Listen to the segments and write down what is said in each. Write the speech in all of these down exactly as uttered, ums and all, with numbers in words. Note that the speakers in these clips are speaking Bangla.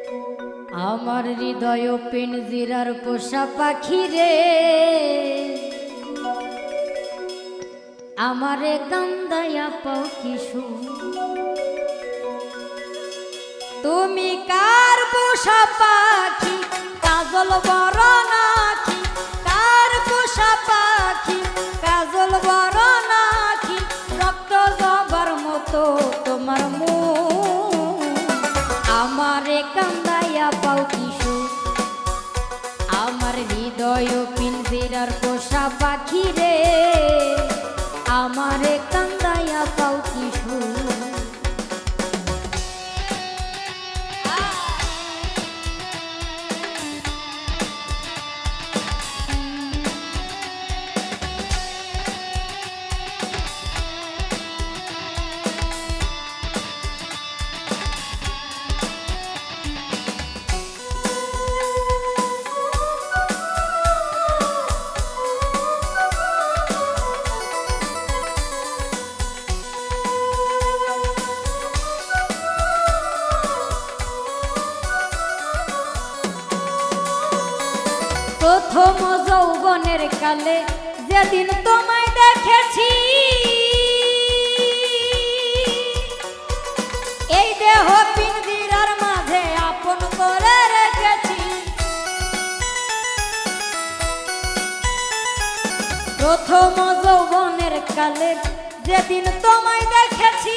আমার হৃদয় পিঞ্জিরার পোষা পাখি রে, আমারে কান্দায়া পাও কিশু। তুমি কার পোষা পাখি, কাজল বড় নাকি? কার পোষা পাখি, কাজল বড় নাকি? রক্ত জবার মতো তোমার মুখ, আমারে কান্দায়া পাও কিশু। আমার হৃদয় পিঞ্জিরার পোষা পাখি রে, আমারে কান্দায়া পাও কিশু। প্রথম যৌবনের কালে যেদিন তোমায় দেখেছি, এই দেহ পিঞ্জিরার মাঝে আপন করে রেখেছি। প্রথম যৌবনের কালে যেদিন তোমায় দেখেছি,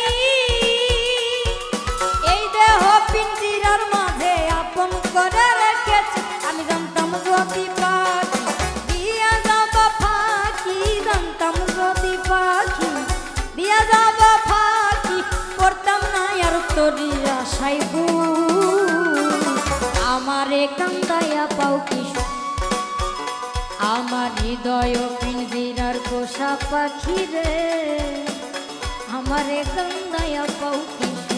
এই দেহ পিঞ্জিরার মাঝে আপন করে রেখেছি। আমি জানতাম যদি পাখি দিয়া যাব ফাঁকি, জানতাম যদি পাখি দিয়া যাব ফাঁকি, করতাম না আর তোরি আশাই বুক, আমারে কান্দায়া পাও কিশু। আমার হৃদয় পিঞ্জিরার পোষা পাখি রে, আমারে কান্দায়া পাও কিশু।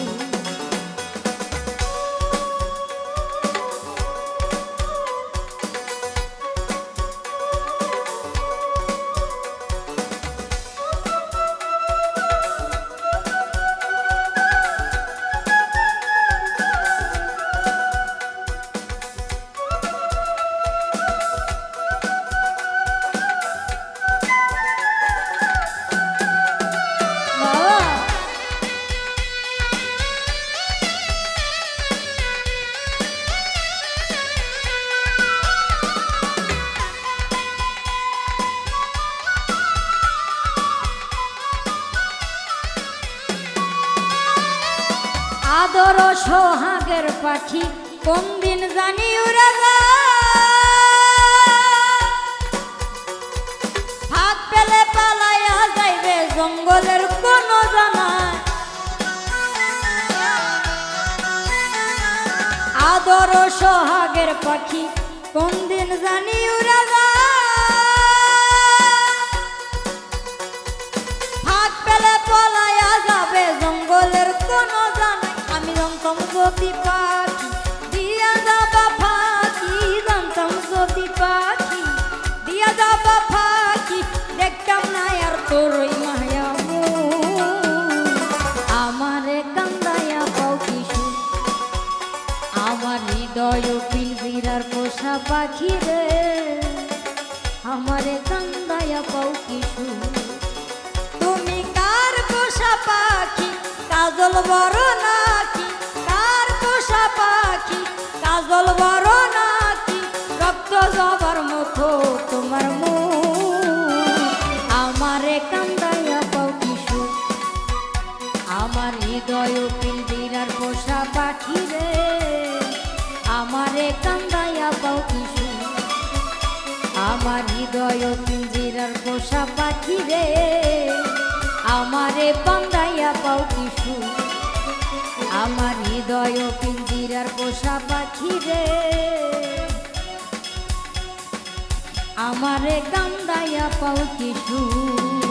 আদর সোহাগের পাখি কোন দিন জানি উড়ে যায়, হাত পেলে পালাইয়া যাইবে জঙ্গলের কোন জানায়। আদর সোহাগের পাখি কোন দিন জানি উড়ে যায়, হাত পেলে পালাইয়া যাবে জঙ্গলের কোন জানায়। আমি জানতাম যদি পাখি দিয়া যাবা ফাঁকি, জানতাম যদি পাখি দিয়া যাবা ফাঁকি, দেখতাম না আর তোর ওই মায়া মুখ, আমারে কান্দায়া পাও কিশু। আমার হৃদয় পিঞ্জিরার পোষা পাখি রে, আমারে কান্দায়া পাও কিশু। তুমি কার পোষা পাখি, কাজল বড় নাকি? কার পোষা পাখি, কাজল বড় নাকি? রক্ত জবার মতো তোমার মুখ, আমারে কান্দায়া পাও কিশু। আমার হৃদয় পিঞ্জিরার পোষা পাখি রে, আমারে কান্দায়া পাও কিশু। আমার হৃদয় পিঞ্জিরার পোষা পাখি রে, আমারে কান্দায়া পাও কিশু। আমার হৃদয় পিঞ্জিরার পোষা পাখি রে, আমারে কান্দায়া পাও কিশু।